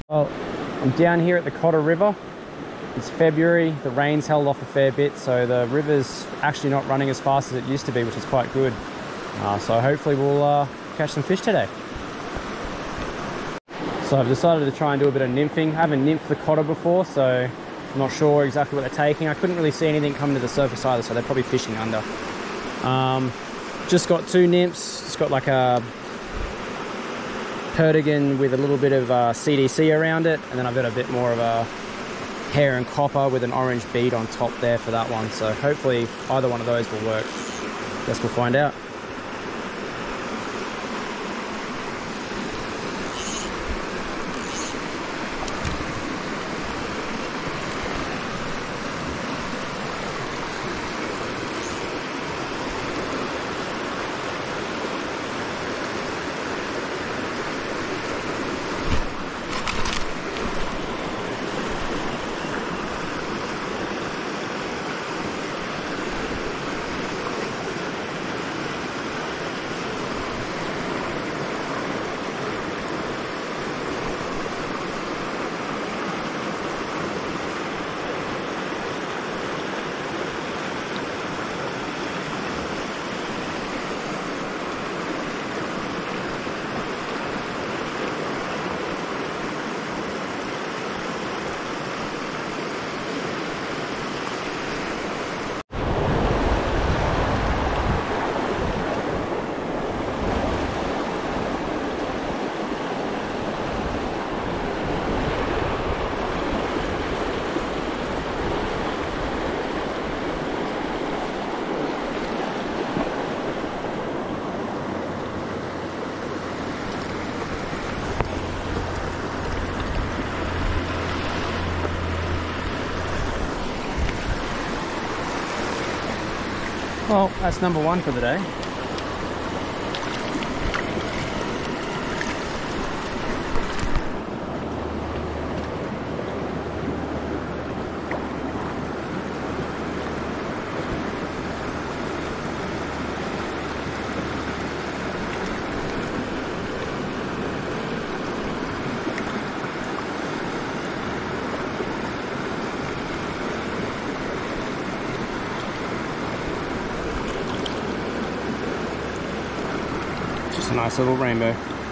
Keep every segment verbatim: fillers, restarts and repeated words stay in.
Well, I'm down here at the Cotter River. It's February, the rain's held off a fair bit, so the river's actually not running as fast as it used to be, which is quite good. Uh, so hopefully we'll uh, catch some fish today. So I've decided to try and do a bit of nymphing. I haven't nymphed the Cotter before, so I'm not sure exactly what they're taking. I couldn't really see anything coming to the surface either, so they're probably fishing under. Um, just got two nymphs. It's got like a Perdigan with a little bit of uh, C D C around it, and then I've got a bit more of a hair and copper with an orange bead on top there for that one. So hopefully either one of those will work. Guess we'll find out. Well, that's number one for the day. Just a nice little rainbow.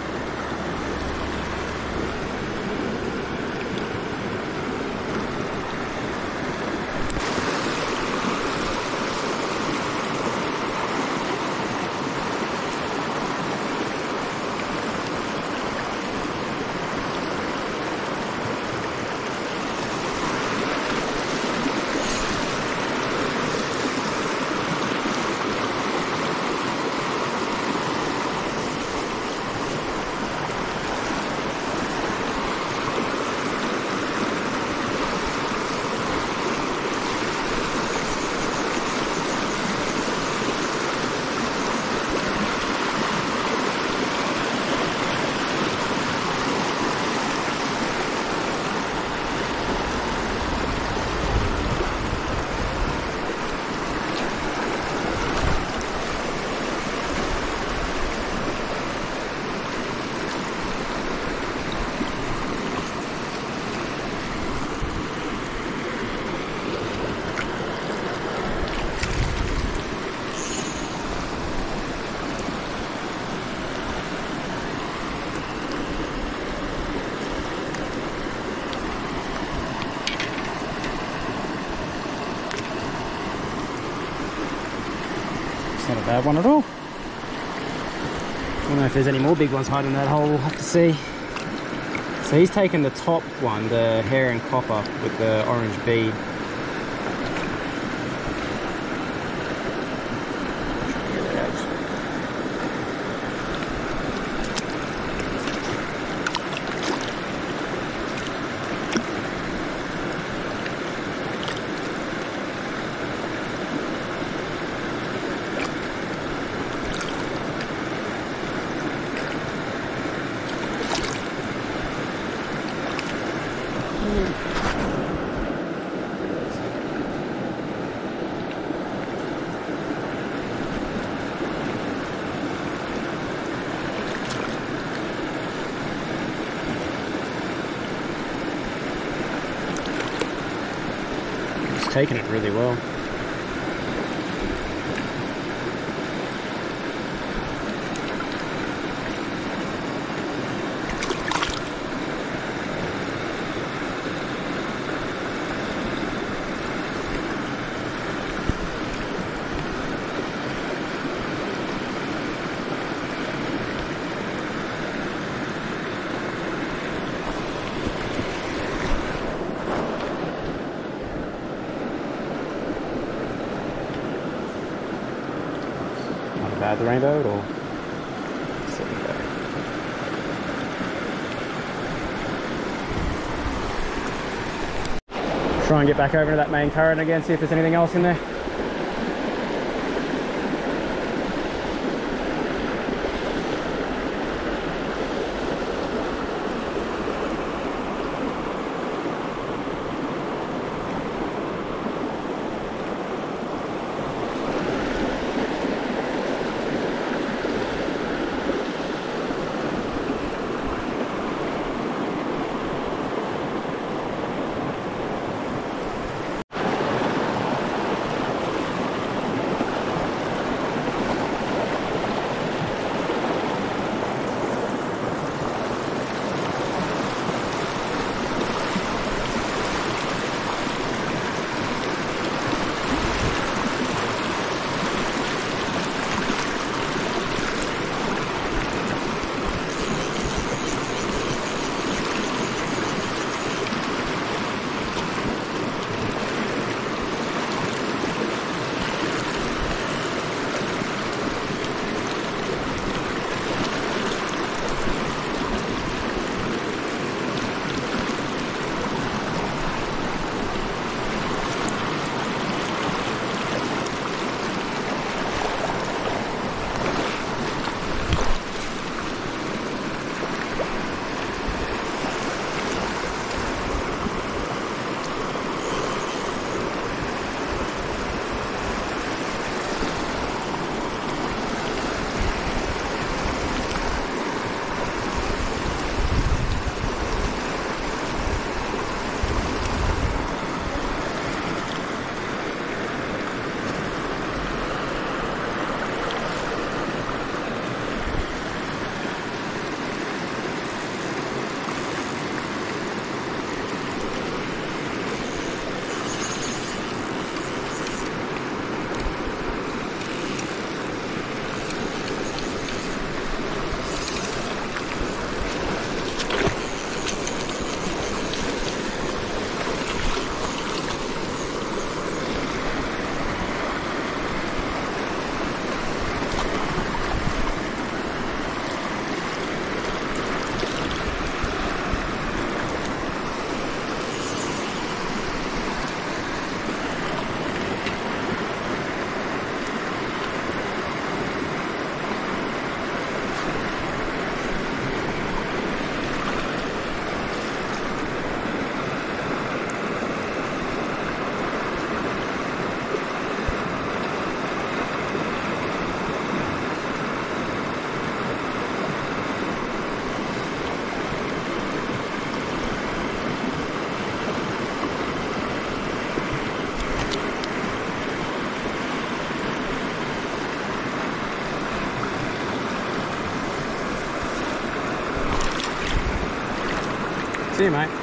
Not a bad one at all. I don't know if there's any more big ones hiding in that hole, we'll have to see. So he's taken the top one, the hair and copper with the orange bead. taking it really well. Bad, the rainbow, or try and get back over to that main current again, see if there's anything else in there. See you, mate.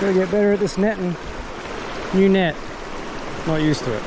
Gotta get better at this netting. New net. Not used to it.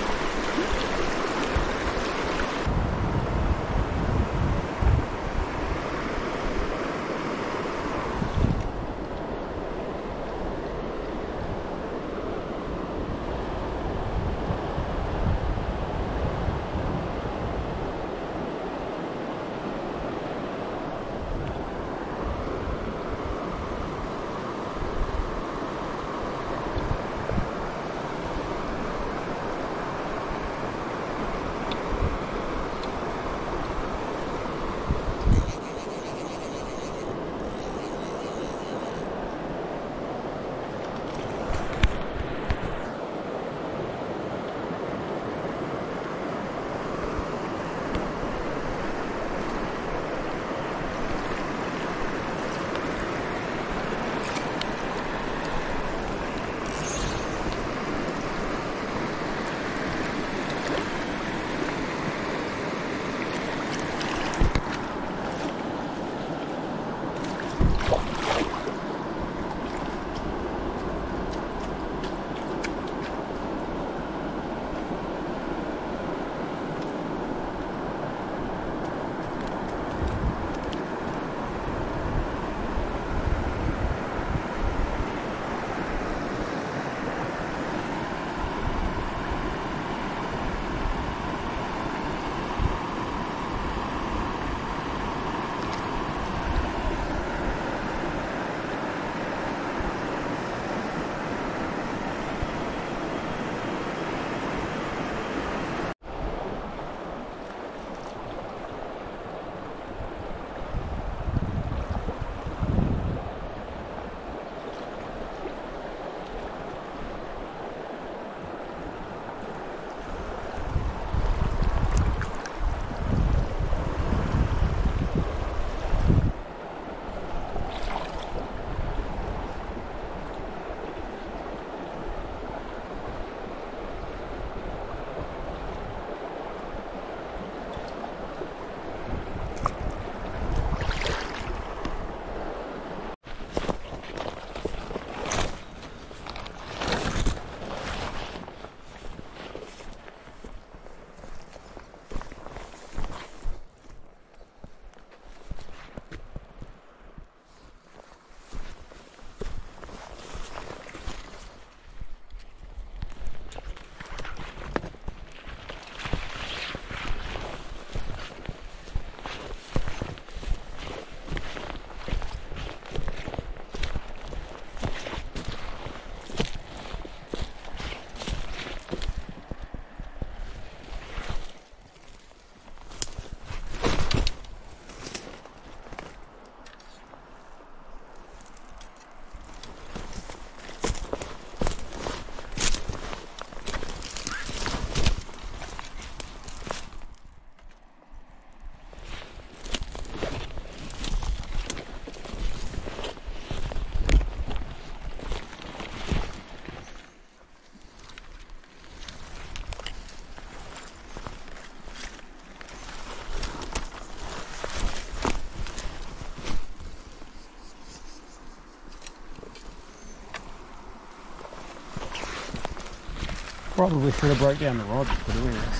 Probably should have broke down the rod for doing this.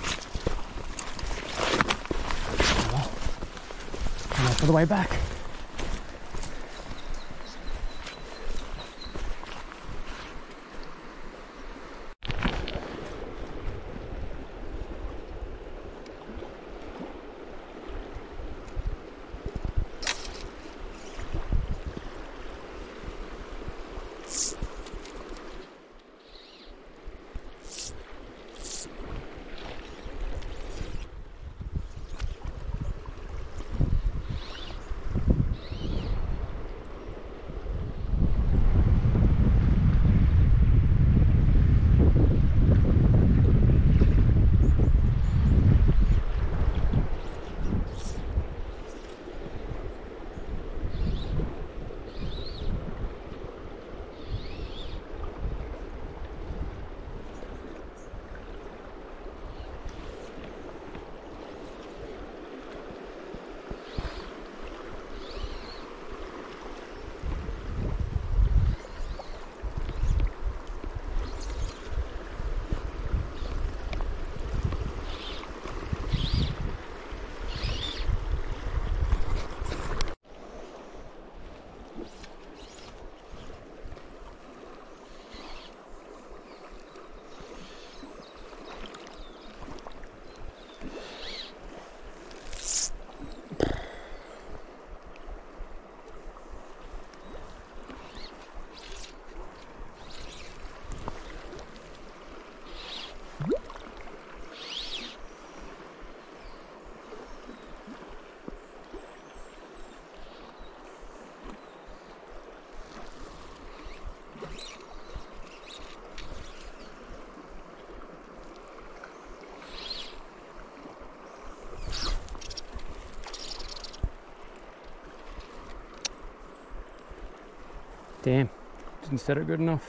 Enough for the way back. Damn, didn't set it good enough.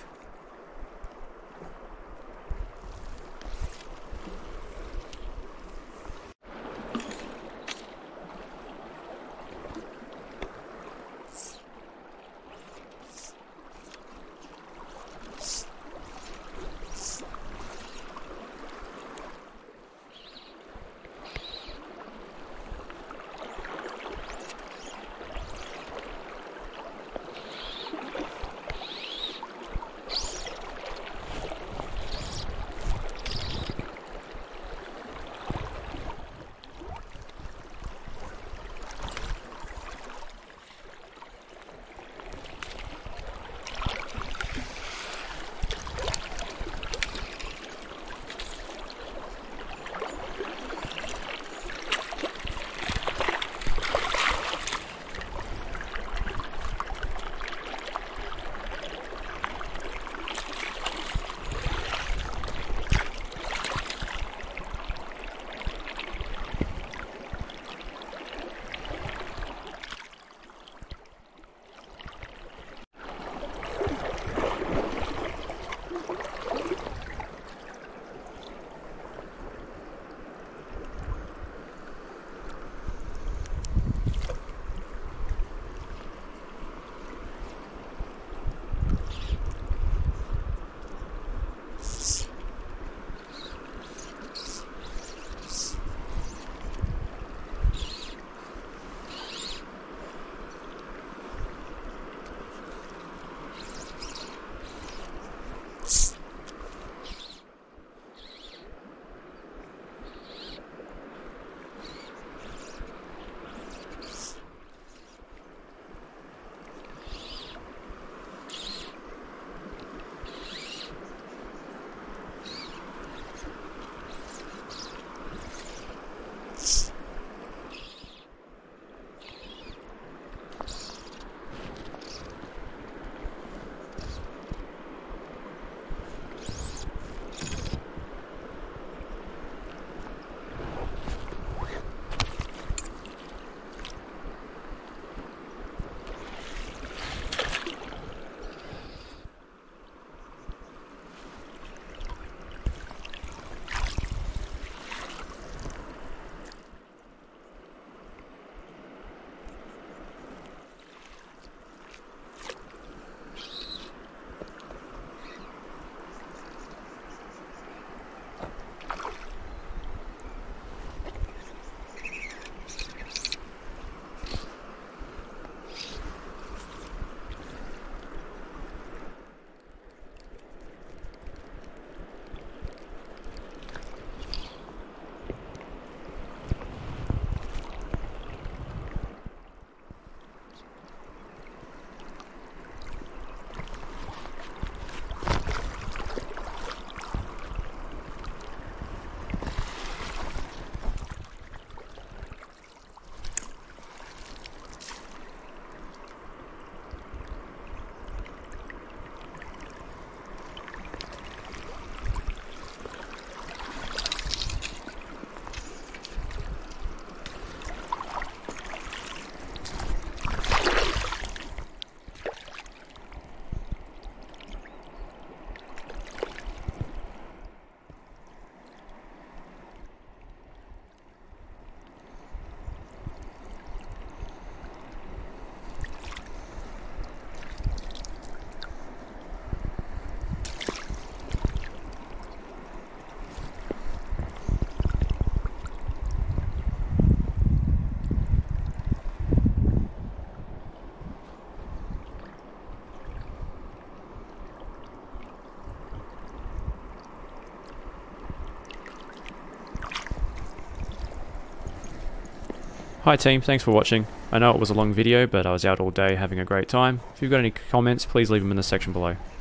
Hi team, thanks for watching. I know it was a long video, but I was out all day having a great time. If you've got any comments, please leave them in the section below.